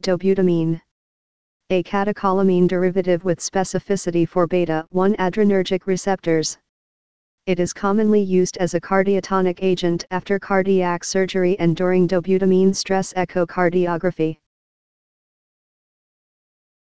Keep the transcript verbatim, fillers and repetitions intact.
Dobutamine. A catecholamine derivative with specificity for beta one adrenergic receptors. It is commonly used as a cardiotonic agent after cardiac surgery and during dobutamine stress echocardiography.